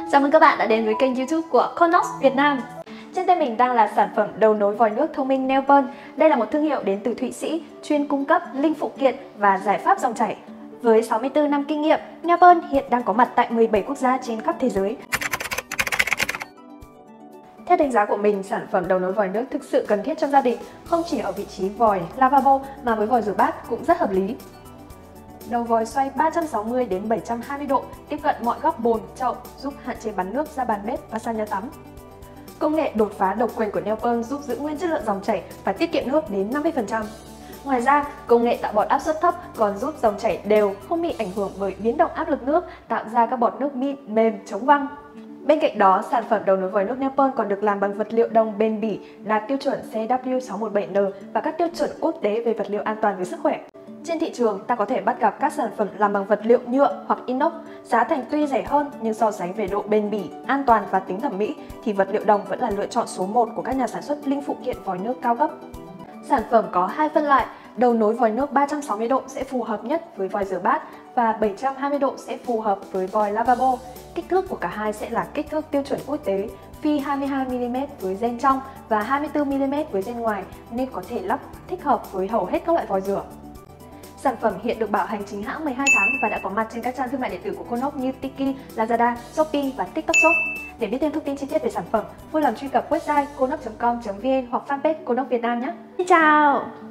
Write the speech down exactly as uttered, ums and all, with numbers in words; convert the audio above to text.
Chào mừng các bạn đã đến với kênh YouTube của Conox Việt Nam. Trên tay mình đang là sản phẩm đầu nối vòi nước thông minh Neopen. Đây là một thương hiệu đến từ Thụy Sĩ, chuyên cung cấp linh phụ kiện và giải pháp dòng chảy. Với sáu mươi tư năm kinh nghiệm, Neopen hiện đang có mặt tại mười bảy quốc gia trên khắp thế giới. Theo đánh giá của mình, sản phẩm đầu nối vòi nước thực sự cần thiết cho gia đình, không chỉ ở vị trí vòi lavabo mà với vòi rửa bát cũng rất hợp lý. Đầu vòi xoay ba trăm sáu mươi đến bảy trăm hai mươi độ, tiếp cận mọi góc bồn, chậu, giúp hạn chế bắn nước ra bàn bếp và sàn nhà tắm. Công nghệ đột phá độc quyền của Neopen giúp giữ nguyên chất lượng dòng chảy và tiết kiệm nước đến năm mươi phần trăm. Ngoài ra, công nghệ tạo bọt áp suất thấp còn giúp dòng chảy đều, không bị ảnh hưởng bởi biến động áp lực nước, tạo ra các bọt nước mịn, mềm, chống văng. Bên cạnh đó, sản phẩm đầu nối vòi nước Neopen còn được làm bằng vật liệu đồng bền bỉ đạt tiêu chuẩn C W sáu một bảy N và các tiêu chuẩn quốc tế về vật liệu an toàn với sức khỏe. Trên thị trường, ta có thể bắt gặp các sản phẩm làm bằng vật liệu nhựa hoặc inox, giá thành tuy rẻ hơn nhưng so sánh về độ bền bỉ, an toàn và tính thẩm mỹ thì vật liệu đồng vẫn là lựa chọn số một của các nhà sản xuất linh phụ kiện vòi nước cao cấp. Sản phẩm có hai phân loại, đầu nối vòi nước ba trăm sáu mươi độ sẽ phù hợp nhất với vòi rửa bát và bảy trăm hai mươi độ sẽ phù hợp với vòi lavabo. Kích thước của cả hai sẽ là kích thước tiêu chuẩn quốc tế, phi hai mươi hai mi li mét với gen trong và hai mươi tư mi li mét với gen ngoài nên có thể lắp thích hợp với hầu hết các loại vòi rửa. Sản phẩm hiện được bảo hành chính hãng mười hai tháng và đã có mặt trên các trang thương mại điện tử của Conox như Tiki, Lazada, Shopee và TikTok Shop. Để biết thêm thông tin chi tiết về sản phẩm, vui lòng truy cập website conox chấm com chấm vn hoặc fanpage Conox Việt Nam nhé. Xin chào!